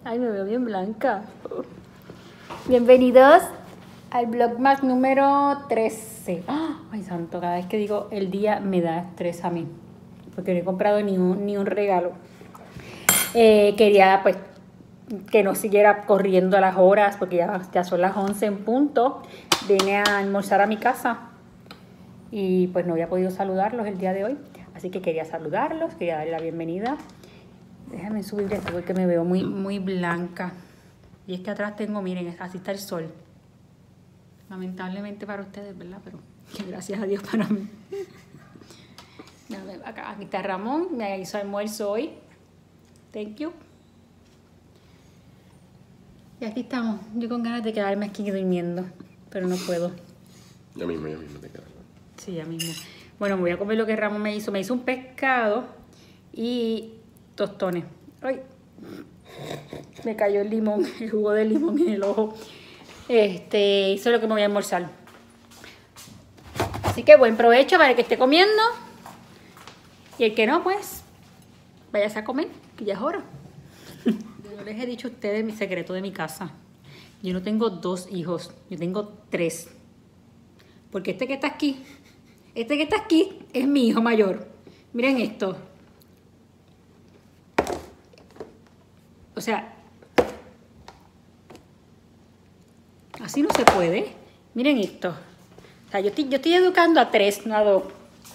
Ay, me veo bien blanca. Bienvenidos al Vlogmas número 13. Ay, santo, cada vez que digo el día me da estrés a mí. Porque no he comprado ni un regalo. Quería, pues, que no siguiera corriendo a las horas, porque ya son las 11 en punto. Vine a almorzar a mi casa y pues no había podido saludarlos el día de hoy. Así que quería saludarlos, quería darle la bienvenida. Déjame subir esto porque me veo muy blanca. Y es que atrás tengo, miren, así está el sol. Lamentablemente para ustedes, ¿verdad? Pero que gracias a Dios para mí. Acá, aquí está Ramón, me hizo almuerzo hoy. Thank you. Y aquí estamos. Yo con ganas de quedarme aquí durmiendo, pero no puedo. Ya mismo te quedas. Sí, ya mismo. Bueno, me voy a comer lo que Ramón me hizo. Me hizo un pescado y tostones. ¡Ay! Me cayó el limón, el jugo de limón en el ojo. Eso es lo que me voy a almorzar. Así que buen provecho para el que esté comiendo. Y el que no, pues, váyase a comer, que ya es hora. Yo les he dicho a ustedes mi secreto de mi casa. Yo no tengo 2 hijos, yo tengo 3. Porque este que está aquí es mi hijo mayor. Miren esto. O sea, así no se puede. Miren esto. O sea, yo estoy educando a 3, no a 2.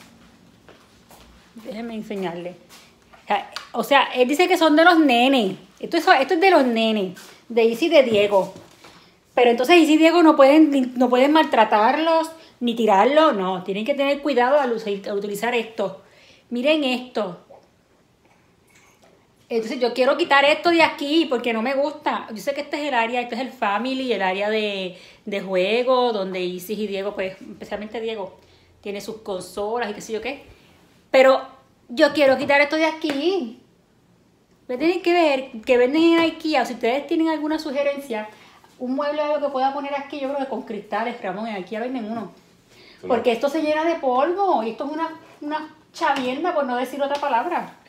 Déjenme enseñarle. O sea, él dice que son de los nenes. Esto es de los nenes. De Isi y de Diego. Pero entonces Isi y Diego no pueden maltratarlos ni tirarlos. No, tienen que tener cuidado al utilizar esto. Miren esto. Entonces yo quiero quitar esto de aquí porque no me gusta. Yo sé que este es el área, este es el family, el área de juego, donde Isis y Diego, pues especialmente Diego, tiene sus consolas y qué sé yo qué. Pero yo quiero quitar esto de aquí. Ustedes tienen que ver que venden en IKEA, o si ustedes tienen alguna sugerencia, un mueble o algo que pueda poner aquí, yo creo que con cristales, Ramón, en IKEA venden uno. Porque esto se llena de polvo y esto es una chavienda, por no decir otra palabra.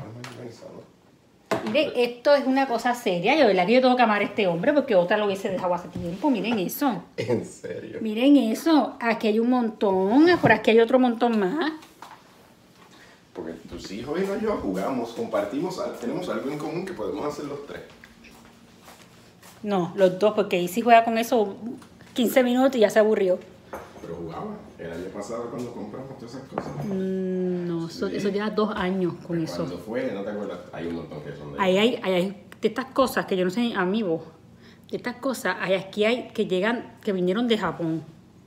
Miren, esto es una cosa seria. Yo, ¿verdad? Que yo tengo que amar a este hombre porque otra lo hubiese dejado hace tiempo. Miren eso. ¿En serio? Miren eso. Aquí hay un montón. Por aquí hay otro montón más. Porque tus hijos y yo jugamos, compartimos, tenemos algo en común que podemos hacer los 3. No, los 2, porque Isi juega con eso 15 minutos y ya se aburrió. Pero jugaba. El año pasado cuando compramos todas esas cosas. No, sí. Eso lleva 2 años con Pero eso. ¿cuándo fue? ¿No te acuerdas? Hay un montón que son de Ahí hay de estas cosas que yo no sé, amigos. De estas cosas, aquí hay que llegan, que vinieron de Japón.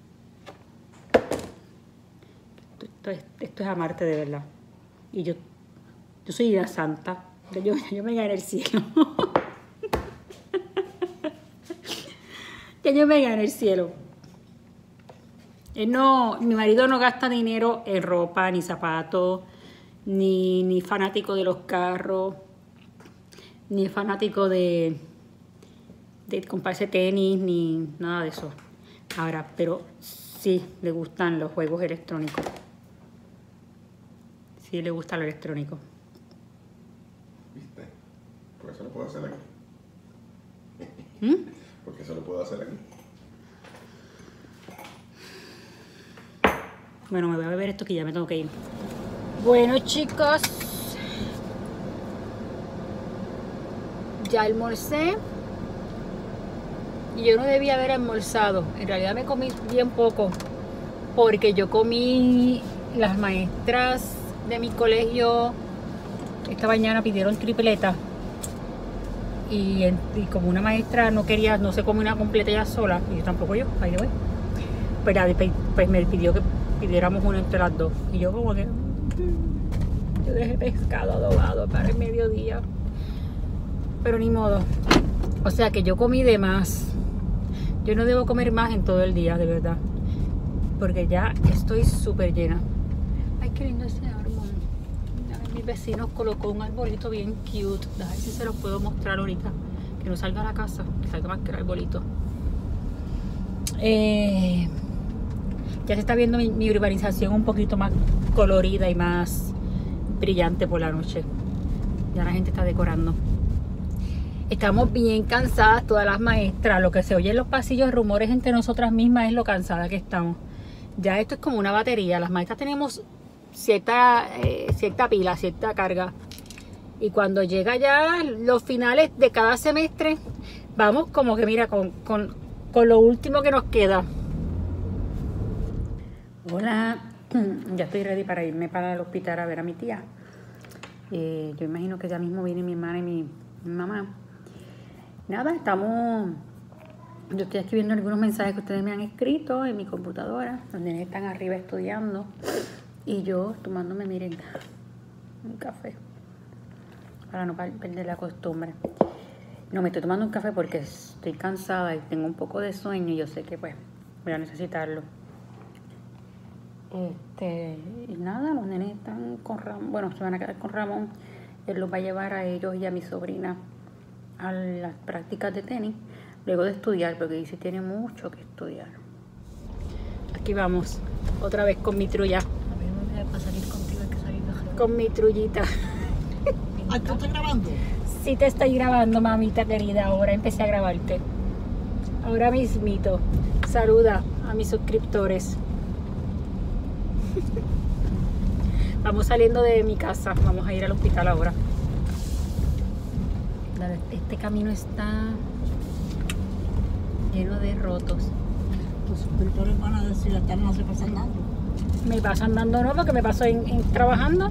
Esto es amarte de verdad. Y yo soy una santa. Yo me gané el cielo. Ya yo me gané el cielo. Mi marido no gasta dinero en ropa, ni zapatos, ni fanático de los carros, ni fanático de comprarse tenis, ni nada de eso. Ahora, pero sí le gustan los juegos electrónicos. Sí le gusta lo electrónico. ¿Viste? Porque eso lo puedo hacer aquí. Porque eso lo puedo hacer aquí. Bueno, me voy a beber esto que ya me tengo que ir. Bueno, chicos. Ya almorcé. Y yo no debía haber almorzado. En realidad me comí bien poco. Porque yo comí, las maestras de mi colegio esta mañana pidieron tripleta. Y como una maestra no se come una completa ella sola, y yo tampoco yo, ahí voy. Pues me pidió que pidiéramos una entre las 2. Y yo como que yo dejé pescado adobado para el mediodía. Pero ni modo. O sea que yo comí de más. Yo no debo comer más en todo el día, de verdad. Porque ya estoy súper llena. Ay, qué lindo ese árbol. Mis vecinos colocó un arbolito bien cute. A ver si se los puedo mostrar ahorita. Que no salga a la casa, que salga más que el arbolito. Ya se está viendo mi urbanización un poquito más colorida y más brillante por la noche. Ya la gente está decorando. Estamos bien cansadas todas las maestras. Lo que se oye en los pasillos, rumores entre nosotras mismas, es lo cansada que estamos. Ya esto es como una batería. Las maestras tenemos cierta pila, cierta carga. Y cuando llega ya los finales de cada semestre, vamos como que mira, con lo último que nos queda. Hola, ya estoy ready para irme para el hospital a ver a mi tía. Yo imagino que ya mismo viene mi hermana y mi mamá. Nada, yo estoy escribiendo algunos mensajes que ustedes me han escrito en mi computadora. Los nenes están arriba estudiando y yo tomándome, miren, un café para no perder la costumbre. No, me estoy tomando un café porque estoy cansada y tengo un poco de sueño y yo sé que pues voy a necesitarlo. Y nada, los nenes están con Ramón, bueno, se van a quedar con Ramón. Él los va a llevar a ellos y a mi sobrina a las prácticas de tenis, luego de estudiar, porque dice tiene mucho que estudiar. Aquí vamos, otra vez con mi trulla. A mí no me para salir contigo, hay que salir de Con mi trullita. Ah, ¿tú estás grabando? Sí te estoy grabando, mamita querida, ahora empecé a grabarte. Ahora mismito. Saluda a mis suscriptores. Vamos saliendo de mi casa, vamos a ir al hospital ahora. Este camino está lleno de rotos. Tus suscriptores van a decir, hasta no se pasan dando. Me paso andando, no, porque me paso trabajando.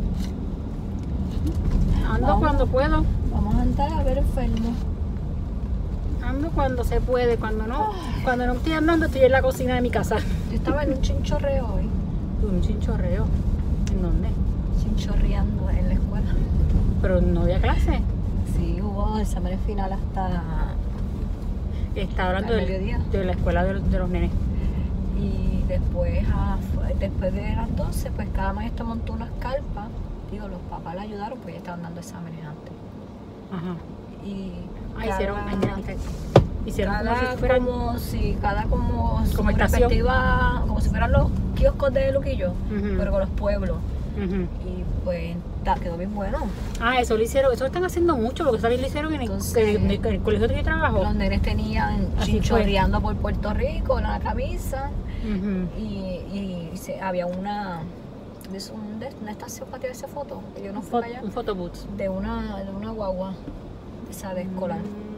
Ando cuando puedo. Vamos a andar a ver enfermos. Ando cuando se puede, cuando no. Cuando no estoy andando, estoy en la cocina de mi casa. Yo estaba en un chinchorreo hoy. Un chinchorreo. ¿En dónde? Chinchorreando en la escuela. Pero no había clase. Sí, hubo exámenes final hasta... Está hablando al mediodía. de la escuela de los nenes. Y después de las 12, pues cada maestro montó unas carpas. Digo, los papás le ayudaron, pues ya estaban dando exámenes antes. Ajá. Y hicieron cada, como si fueran... como su estación. respectiva, como si fueran los kioscos de Luquillo, Ujú. pero con los pueblos. Ujú. Y pues quedó bien bueno. Eso lo hicieron, eso lo están haciendo mucho, porque también lo hicieron en el colegio que yo trabajo. Los nenes tenían Así chinchorreando por Puerto Rico, la camisa, Ujú. había una estación para tirarse fotos. Yo no fui para allá. Un photobooth. De una guagua, esa de escolar.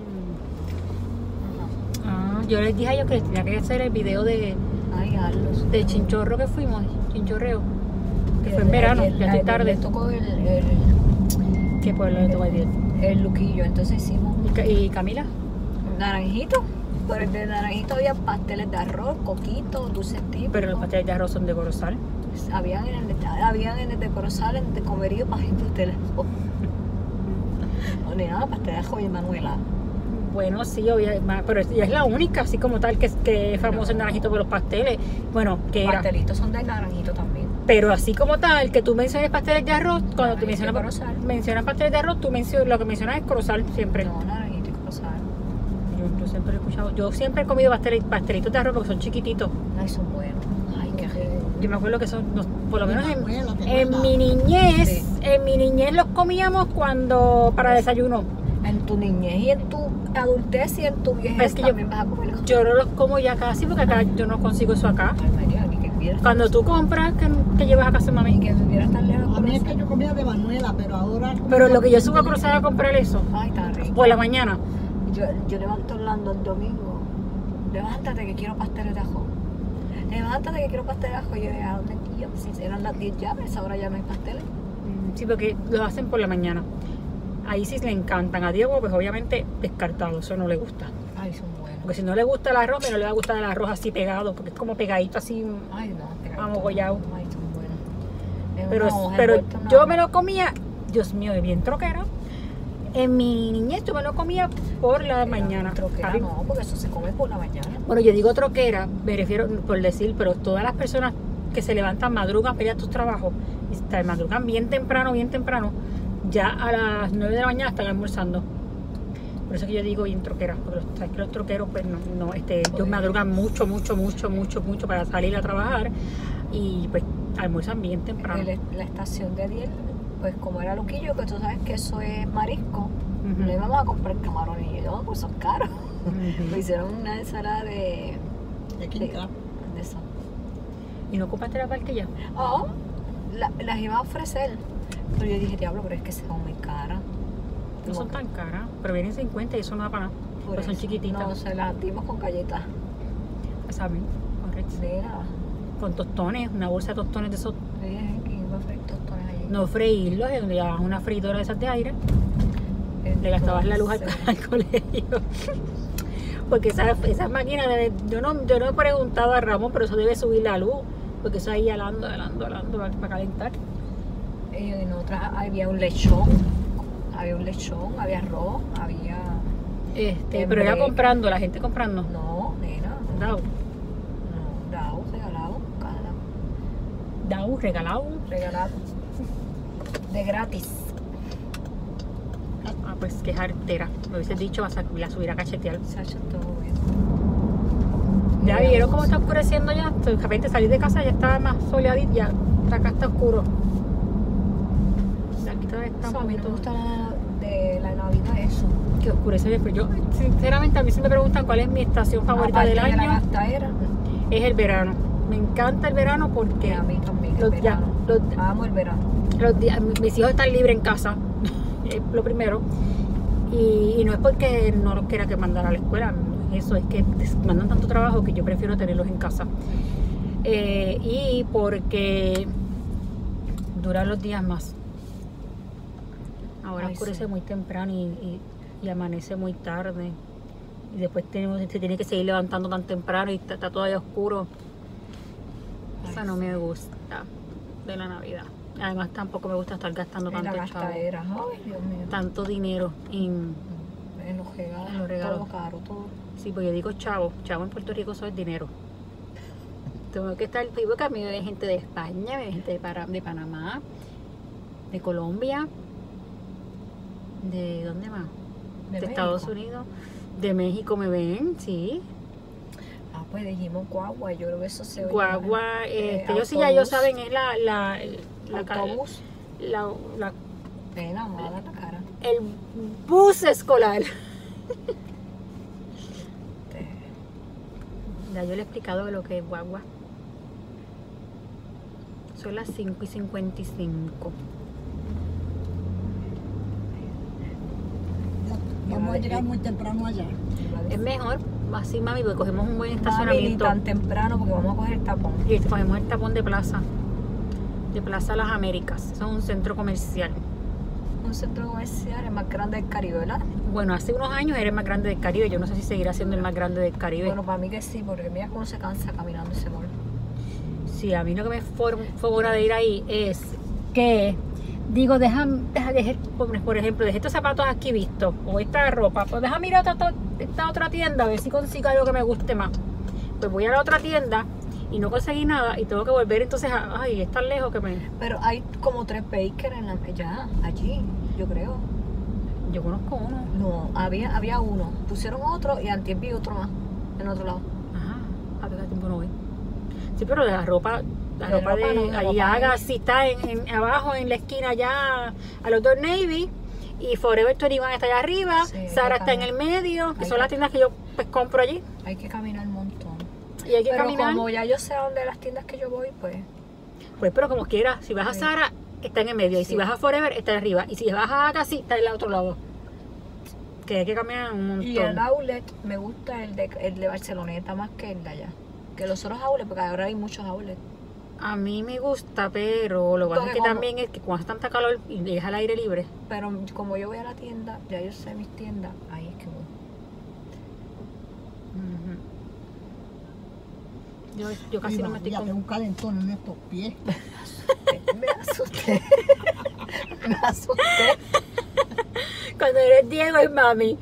Yo les dije a ellos que tenía que hacer el video de chinchorro que fuimos, chinchorreo. Que fue en verano, ya estoy tarde. Le tocó ¿Qué pueblo le tocó ayer? el Luquillo, entonces hicimos ¿Y Camila? naranjito. Por el de naranjito había pasteles de arroz, coquitos, dulces típicos. Pero los pasteles de arroz son de Corozal. Habían en el de Corozal, en el de Comerío, pasteles de arroz. No, ni nada, pasteles de arroz y Manuela. Bueno, sí, pero ella es la única, así como tal, que es famosa en Naranjito por los pasteles. Bueno, que era. Pastelitos son de naranjito también. Pero así como tal, que tú menciones pasteles de arroz, cuando tú Naranjito y Corozal. mencionas pasteles de arroz, lo que mencionas es Corozal siempre. No, naranjito y Corozal. Yo siempre lo he escuchado. Yo siempre he comido pastelitos de arroz porque son chiquititos. Ay, son buenos. Ay, qué rico. Yo me acuerdo que son, por lo menos abuela, en mi niñez, Sí. en mi niñez los comíamos para desayuno. En tu niñez y en tu adultez y en tu vejez Es que también vas a comer. Yo no los como ya casi porque acá yo no consigo eso acá. Ay, María, ni que vivieras. Cuando tú compras, que llevas a casa, Ni mami. que vivieras tan lejos. A mí es que yo comía de Manuela, pero ahora... Pero lo que yo subo a cruzar a comprar eso, Ay, está rico. por la mañana. Yo levanto Orlando el domingo. Levántate que quiero pasteles de ajo. Levántate que quiero pasteles de ajo. Y yo, ¿a dónde? Y yo, si eran las 10 ya, a esa hora ya no hay pasteles. Sí, porque los hacen por la mañana. Ahí sí le encantan. A Diego, pues obviamente descartado, eso no le gusta. Ay, son buenos. Porque si no le gusta el arroz, no le va a gustar el arroz así pegado, porque es como pegadito así. Ay, no, pero Amogollado. ay, son buenos. En Pero, una hoja pero envuelta en una yo hoja. me lo comía, Dios mío, de bien troquera. En mi niñez yo me lo comía por la mañana. Troquera Papi, no, porque eso se come por la mañana. Bueno, yo digo troquera, me refiero por decir, pero todas las personas que se levantan, madrugan para ir a tus trabajos, y madrugan bien temprano, ya a las 9 de la mañana están almorzando. Por eso que yo digo bien troquera, porque sabes que los troqueros pues ellos madrugan mucho para salir a trabajar y pues almuerzan bien temprano. La estación de Adiel, pues como era Luquillo, que tú sabes que eso es marisco, No íbamos a comprar camarones y yo, pues son caros. Me hicieron una ensalada de King Crab. eso. ¿Y no compraste la barquilla? Oh, las iba a ofrecer. Pero yo dije, diablo, pero es que son muy caras. No son tan caras, pero vienen 50 y eso no da para nada. Por Pues son eso. chiquititas. No, se las dimos con galletas. ¿Saben? Correcto. Mira, Con tostones, una bolsa de tostones de esos. le dije que iba a freír tostones allí. No freírlos, le dabas una freidora de esas de aire, le gastabas la luz al colegio. Porque esas máquinas, yo no he preguntado a Ramón, pero eso debe subir la luz, porque eso ahí alando para calentar. Y en otras había un lechón, había arroz, había... Pero era comprando, la gente comprando. No, nena, Dau, no, dado, regalado, regalado. regalado, de gratis. Ah, pues qué jartera. Me hubiese dicho, la subir a cachetear. Se ha hecho todo bueno. Ya vieron cómo está oscureciendo ya. De repente salí de casa ya estaba más soleadito, ya acá está oscuro. Aquí todavía está Eso, un a mí no me poquito gusta de la Navidad eso. que oscurece bien, pero yo sinceramente a mí se me preguntan cuál es mi estación favorita Aparte del de la año. gastadera, Es el verano. Me encanta el verano porque que a mí también, el los, verano. los- Amo el verano. los días, mis hijos están libres en casa, es lo primero. Y no es porque no los quiera que mandar a la escuela, no es eso, es que mandan tanto trabajo que yo prefiero tenerlos en casa. Y porque duran los días más. Ahora Ay, oscurece sí. muy temprano y amanece muy tarde. Y después se tiene que seguir levantando tan temprano y está todavía oscuro. Esa Ay, no me gusta de la Navidad. Además tampoco me gusta estar gastando En la tanto chavo, gastadera. Ay, Dios mío. tanto dinero en... En los regalos, En los regalos. todo caro, todo. Sí, pues yo digo chavo en Puerto Rico eso es dinero. Tengo que estar vivo, que a mí me ve gente de España, me ve gente de Panamá, de Colombia, ¿de dónde más? De Estados México. Unidos, de México me ven, sí. Ah, pues dijimos guagua, yo creo que eso se oye. Guagua, ellos sí autobús. ya saben, es la Autobús. la- Nena, me va a dar la cara. el bus escolar. Ya yo le he explicado lo que es guagua. Son las 5:55. Vamos a llegar muy temprano allá. Es mejor, así mami, porque cogemos un buen Mami, ni estacionamiento. tan temprano porque vamos a coger tapón. Y cogemos el tapón de Plaza Las Américas. Eso es un centro comercial. Un centro comercial, el más grande del Caribe, ¿verdad? Bueno, hace unos años era el más grande del Caribe. Yo no sé si seguirá siendo el más grande del Caribe. Bueno, para mí que sí, porque mira cómo se cansa caminando ese mall. Sí, a mí lo que me favora de ir ahí es que digo, por ejemplo, dejé estos zapatos aquí vistos o esta ropa, pues déjame ir a esta otra tienda a ver si consigo algo que me guste más. Pues voy a la otra tienda y no conseguí nada y tengo que volver entonces ay, es tan lejos que Pero hay como 3 bakers allí, yo creo. yo conozco uno. No, había uno. Pusieron otro y antes vi otro más, en otro lado. Ajá, a ver qué tiempo no voy. Sí, pero de la ropa De ropa de no, de ahí ropa haga, ahí. si está abajo en la esquina allá a los dos Navy y Forever 21 está allá arriba, Sí, hay Sara que está en el caminar. medio, que Hay son que- las tiendas que yo pues compro allí Hay que caminar un montón. y hay que Pero caminar. como ya yo sé a dónde las tiendas que yo voy, pues Pues pero como quiera, si vas a Sí. Sara está en el medio y si Sí. vas a Forever está arriba y si vas a Agassi está en el otro lado. Que hay que caminar un montón. y el outlet me gusta el de Barceloneta más que el de allá. Que los otros outlets, porque ahora hay muchos outlets. A mí me gusta, pero lo que pasa es Porque que como- también es que cuando hace tanta calor y llegas al aire libre, Pero como yo voy a la tienda, ya yo sé mis tiendas, ahí es que voy. yo casi no me estoy Ya con... tengo un calentón en estos pies. Me asusté. Me asusté. Cuando eres Diego es mami.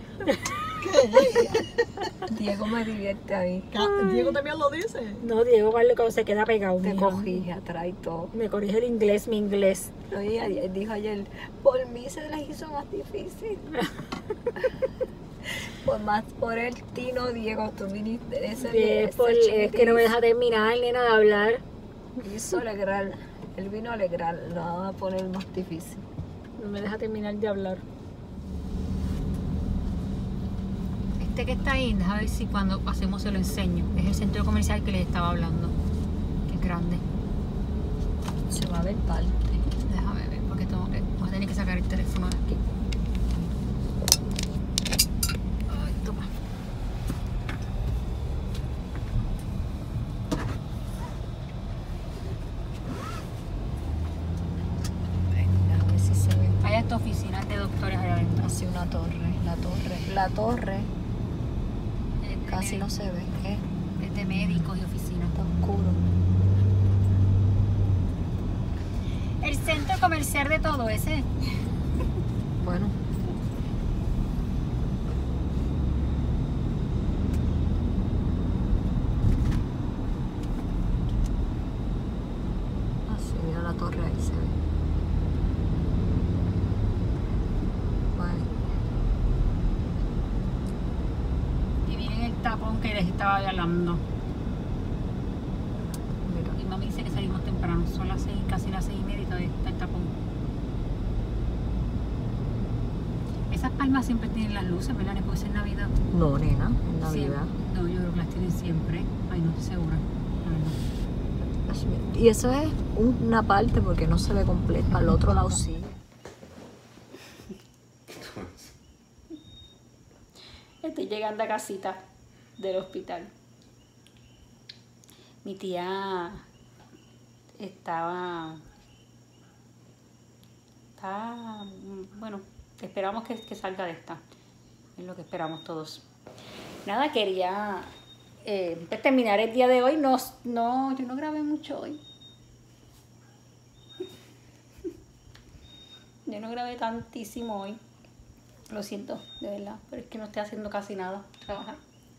Diego me divierte ahí. Diego también lo dice. No, Diego vale cuando se queda pegado. Te mija. cogí atrás y todo. Me corrige el inglés, mi inglés. Oye, dijo ayer, por mí se les hizo más difícil. por el Tino Diego, tú viniste ese Es que no me deja terminar, nena, de hablar. Hizo alegrar, él vino a alegrar, lo va a poner más difícil. No me deja terminar de hablar. Este que está ahí, déjame ver si cuando pasemos se lo enseño. Es el centro comercial que les estaba hablando. Que es grande. Se va a ver parte. Déjame ver, porque voy a tener que sacar el teléfono de aquí. Ay, toma. A ver si se ve. Hay esta oficina de doctores allá adentro. Así una torre. La torre casi no se ve. Es de médicos y oficinas. Está oscuro. El centro comercial de todo ese. Bueno. Así, mira la torre ahí se ve. Vale. Y miren el tapón que les estaba hablando. Mira. Y mami dice que salimos temprano. Son las 6, casi las 6:30 y todavía está el tapón. Esas palmas siempre tienen las luces, ¿verdad? Porque es en Navidad. No, nena, en Navidad. Siempre. No, yo creo que las tienen siempre. Ay, no estoy segura. La verdad. Y eso es una parte porque no se ve completa. Al otro lado sí. Estoy llegando a casita del hospital. Mi tía estaba, bueno, esperamos que salga de esta. Es lo que esperamos todos. Nada, quería pues, terminar el día de hoy. No, yo no grabé mucho hoy. Yo no grabé tantísimo hoy. Lo siento, de verdad. Pero es que no estoy haciendo casi nada. Trabajar.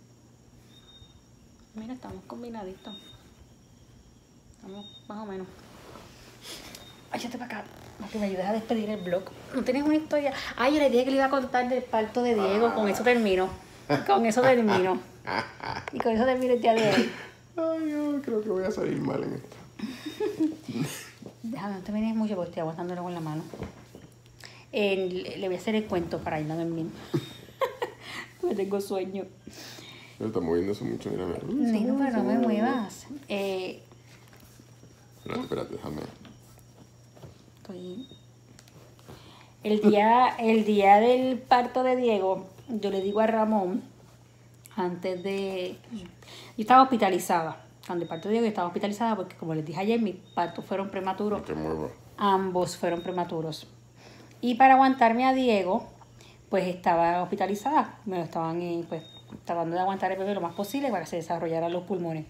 Mira, estamos combinaditos. Estamos más o menos. Échate para acá. No, que me ayudes a despedir el blog. ¿No tienes una historia? Ay, yo le dije que le iba a contar del parto de Diego. Con eso termino. Con eso termino. Y con eso termino el día de hoy. Ay, yo creo que voy a salir mal en esto. Déjame, no te vienes mucho porque estoy aguantándolo con la mano. Le voy a hacer el cuento para irme a dormir. Me tengo sueño. Pero está moviéndose mucho, mira. Nino, pero no me muevas. Espérate, déjame. Estoy... El día del parto de Diego, yo le digo a Ramón, antes de... Yo estaba hospitalizada. Cuando el parto de Diego yo estaba hospitalizada porque, como les dije ayer, mis partos fueron prematuros. No te muevas. Ambos fueron prematuros. Y para aguantarme a Diego, pues estaba hospitalizada. Me lo estaban pues, tratando de aguantar el bebé lo más posible para que se desarrollaran los pulmones.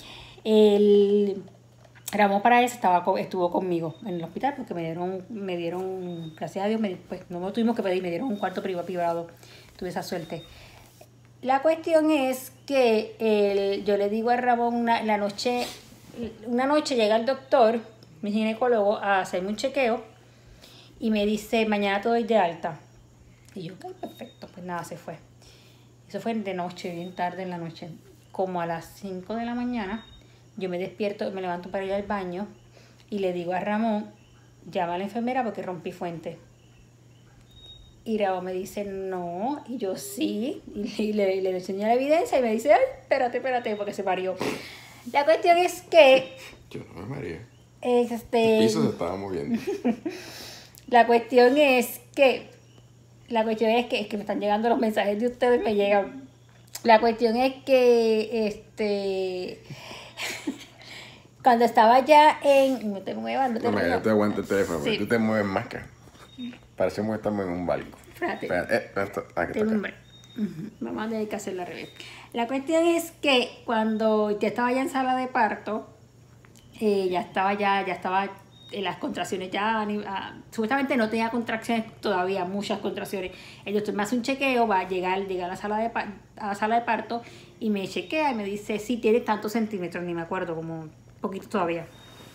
Ramón para eso estuvo conmigo en el hospital porque me dieron gracias a Dios, pues no me lo tuvimos que pedir, me dieron un cuarto privado. Tuve esa suerte. La cuestión es que yo le digo a Ramón una noche llega el doctor, mi ginecólogo, a hacerme un chequeo. Y me dice, mañana te doy de alta. Y yo, ok, perfecto. Pues nada, se fue. Eso fue de noche, bien tarde en la noche. Como a las 5 de la mañana, yo me despierto, me levanto para ir al baño y le digo a Ramón, llama a la enfermera porque rompí fuente. Y Ramón me dice, no. Y yo, sí. Y le enseñé la evidencia y me dice, ay, espérate, porque se parió. La cuestión es que... Yo no me mareé. El piso se estaba moviendo. La cuestión es que me están llegando los mensajes de ustedes, me llegan. La cuestión es que cuando estaba ya en... No te muevas, no te muevas. Yo te aguanto el teléfono, Sí. pero tú te mueves más que... Parecemos que estamos en un barco. Espérate. Que Tengo un break. Vamos a tener que hacerlo al revés. La cuestión es que cuando ya estaba ya en sala de parto, ya estaba en las contracciones supuestamente no tenía contracciones todavía, muchas contracciones. El doctor me hace un chequeo, va a llegar a la sala de parto y me chequea y me dice, sí, tiene tantos centímetros, ni me acuerdo, como un poquito todavía.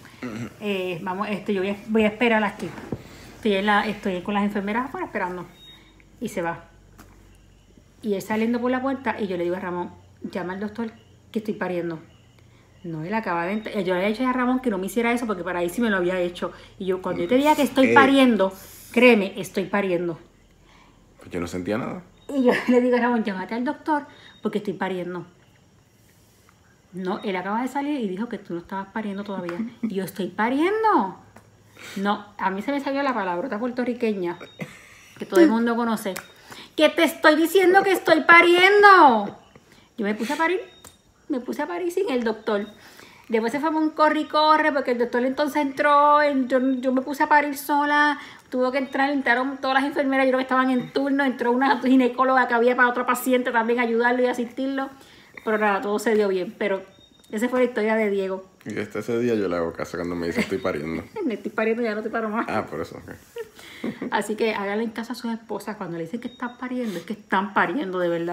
Yo voy a esperar aquí. Estoy con las enfermeras afuera esperando. Y se va. Y él saliendo por la puerta y yo le digo a Ramón, llama al doctor que estoy pariendo. No, él acaba de entrar. Yo le había dicho a Ramón que no me hiciera eso porque para ahí sí me lo había hecho. Y yo, cuando yo te diga que estoy pariendo, créeme, estoy pariendo. Pues yo no sentía nada. Y yo le digo a Ramón, llámate al doctor porque estoy pariendo. No, él acaba de salir y dijo que tú no estabas pariendo todavía. Y yo, ¿estoy pariendo? No, a mí se me salió la palabrota puertorriqueña que todo el mundo conoce. Que te estoy diciendo que estoy pariendo. Yo me puse a parir sin el doctor. Después se fue un corre y corre porque el doctor entonces entró, yo me puse a parir sola, tuvo que entrar, entraron todas las enfermeras, yo creo que estaban en turno, entró una ginecóloga que había para otro paciente también ayudarlo y asistirlo, pero nada, todo se dio bien, pero esa fue la historia de Diego. Y hasta ese día yo le hago caso cuando me dice estoy pariendo. Me estoy pariendo, ya no te paro más. Ah, por eso. Okay. Así que háganle en caso a sus esposas cuando le dicen que están pariendo, es que están pariendo de verdad.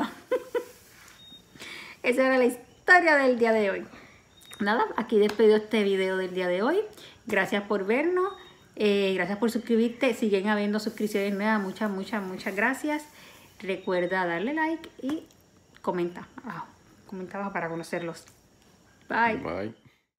Esa era la historia del día de hoy. Nada, aquí despido este video del día de hoy. Gracias por vernos. Gracias por suscribirte. Siguen habiendo suscripciones nuevas. Muchas gracias. Recuerda darle like y comenta abajo. Comenta abajo para conocerlos. Bye. Bye.